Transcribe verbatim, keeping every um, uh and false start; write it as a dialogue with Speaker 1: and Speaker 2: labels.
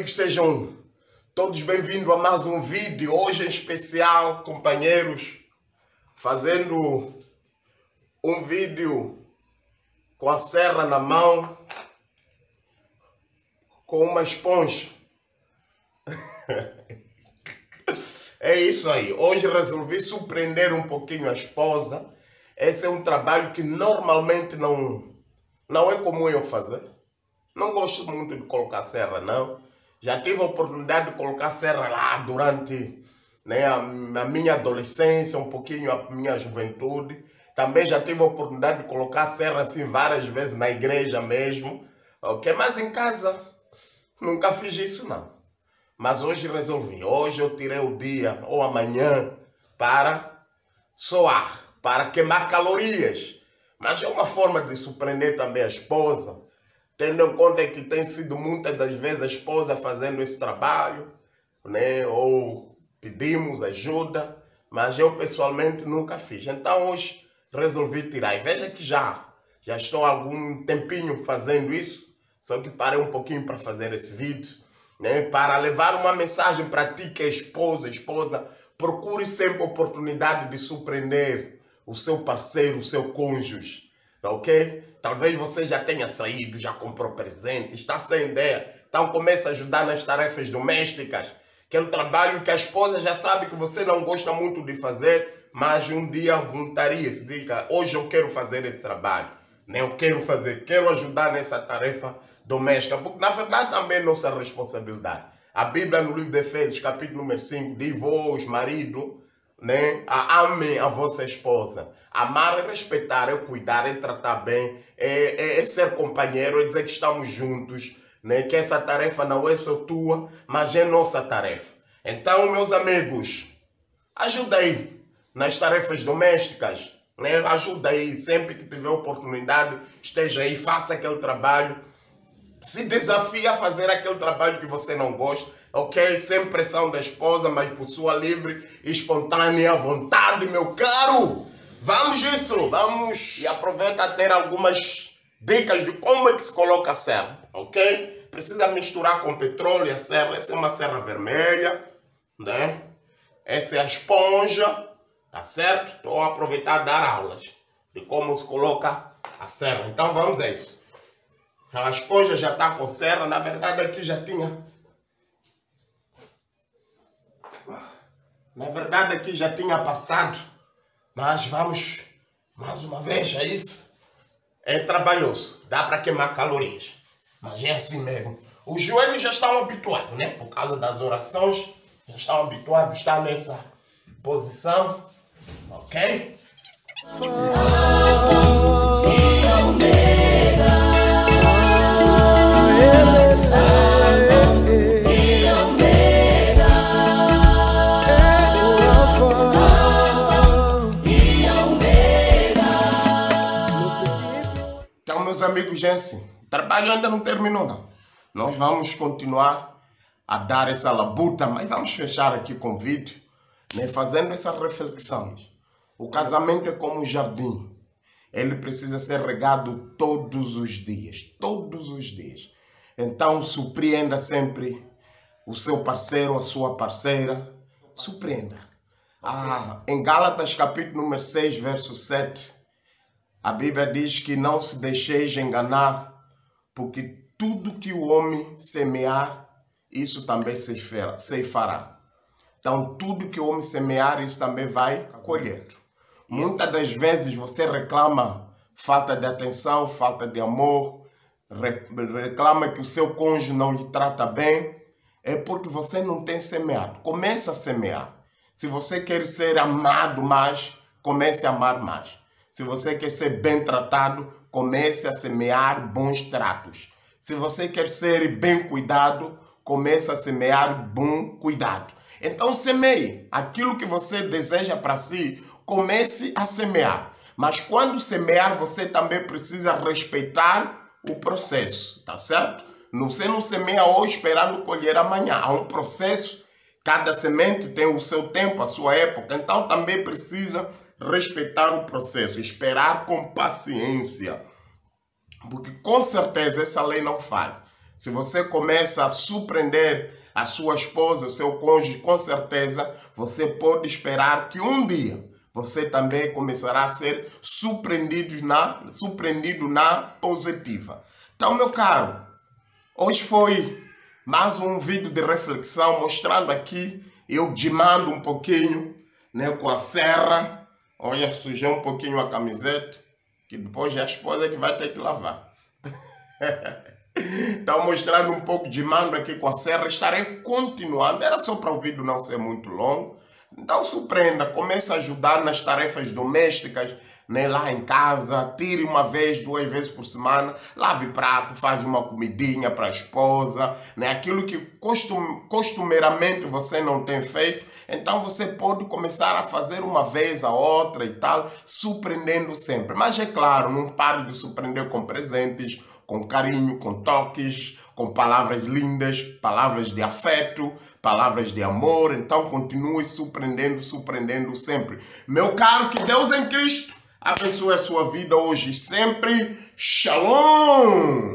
Speaker 1: amigos, sejam todos bem-vindos a mais um vídeo. Hoje em especial, companheiros, fazendo um vídeo com a serra na mão, com uma esponja. É isso aí. Hoje resolvi surpreender um pouquinho a esposa. Esse é um trabalho que normalmente não, não é comum eu fazer. Não gosto muito de colocar serra, não. Já tive a oportunidade de colocar serra lá durante, né, a, a minha adolescência, um pouquinho a minha juventude. Também já tive a oportunidade de colocar serra assim várias vezes na igreja mesmo. Ok? Mas em casa nunca fiz isso, não. Mas hoje resolvi. Hoje eu tirei o dia ou amanhã para soar, para queimar calorias. Mas é uma forma de surpreender também a esposa, tendo em conta que tem sido muitas das vezes a esposa fazendo esse trabalho, né? Ou pedimos ajuda, mas eu pessoalmente nunca fiz. Então hoje resolvi tirar. E veja que já, já estou há algum tempinho fazendo isso, só que parei um pouquinho para fazer esse vídeo, né? Para levar uma mensagem para ti que é esposa, esposa, procure sempre a oportunidade de surpreender o seu parceiro, o seu cônjuge, ok? Talvez você já tenha saído, já comprou presente, está sem ideia. Então comece a ajudar nas tarefas domésticas. Aquele trabalho que a esposa já sabe que você não gosta muito de fazer, mas um dia voluntaria-se, diga, hoje eu quero fazer esse trabalho. Né? Eu quero fazer, quero ajudar nessa tarefa doméstica, porque na verdade também é nossa responsabilidade. A Bíblia no livro de Efésios, capítulo número cinco, diz, vós, marido, né, amem a vossa esposa. Amar é respeitar, é cuidar, é tratar bem, é, é, é ser companheiro, é dizer que estamos juntos, né? Que essa tarefa não é só tua, mas é nossa tarefa. Então, meus amigos, ajuda aí nas tarefas domésticas, né? Ajuda aí, sempre que tiver oportunidade, esteja aí, faça aquele trabalho. Se desafie a fazer aquele trabalho que você não gosta, ok? Sem pressão da esposa, mas por sua livre e espontânea vontade, meu caro. Vamos isso, vamos. E aproveita a ter algumas dicas de como é que se coloca a serra, ok? Precisa misturar com petróleo a serra. Essa é uma serra vermelha, né? Essa é a esponja, tá certo? Estou a aproveitar a dar aulas de como se coloca a serra. Então vamos a isso. A esponja já está com serra, na verdade aqui já tinha. Na verdade aqui já tinha passado, mas vamos mais uma vez, é isso. É trabalhoso, dá para queimar calorias, mas é assim mesmo. Os joelhos já estão habituados, né? Por causa das orações, já estão habituados a estar nessa posição, ok? Meus amigos, gente, assim, o trabalho ainda não terminou, não. Nós vamos continuar a dar essa labuta, mas vamos fechar aqui com o vídeo, né, fazendo essa reflexão. O casamento é como um jardim. Ele precisa ser regado todos os dias, todos os dias. Então, surpreenda sempre o seu parceiro, a sua parceira. Surpreenda. Ah, em Gálatas, capítulo número seis, verso sete, a Bíblia diz que não se deixeis enganar, porque tudo que o homem semear, isso também ceifará. Então, tudo que o homem semear, isso também vai colher. Muitas das vezes você reclama falta de atenção, falta de amor, reclama que o seu cônjuge não lhe trata bem, é porque você não tem semeado. Comece a semear. Se você quer ser amado mais, comece a amar mais. Se você quer ser bem tratado, comece a semear bons tratos. Se você quer ser bem cuidado, comece a semear bom cuidado. Então semeie aquilo que você deseja para si, comece a semear. Mas quando semear, você também precisa respeitar o processo, tá certo? Você não semeia hoje esperando colher amanhã. Há um processo, cada semente tem o seu tempo, a sua época. Então também precisa respeitar o processo, esperar com paciência, porque com certeza essa lei não falha. Se você começa a surpreender a sua esposa, o seu cônjuge, com certeza você pode esperar que um dia você também começará a ser surpreendido na, surpreendido na positiva. Então, meu caro, hoje foi mais um vídeo de reflexão mostrando aqui eu dimando um pouquinho, né, com a serra. Olha, sujei um pouquinho a camiseta, que depois é a esposa que vai ter que lavar. Então, mostrando um pouco de mando aqui com a serra, estarei continuando. Era só para o vídeo não ser muito longo. Então, surpreenda, comece a ajudar nas tarefas domésticas, né, lá em casa. Tire uma vez, duas vezes por semana, lave prato, faz uma comidinha para a esposa, né, aquilo que costum, costumeiramente você não tem feito. Então, você pode começar a fazer uma vez a outra e tal, surpreendendo sempre. Mas, é claro, não pare de surpreender com presentes, com carinho, com toques, com palavras lindas, palavras de afeto, palavras de amor. Então continue surpreendendo, surpreendendo sempre. Meu caro, que Deus em Cristo abençoe a sua vida hoje e sempre. Shalom!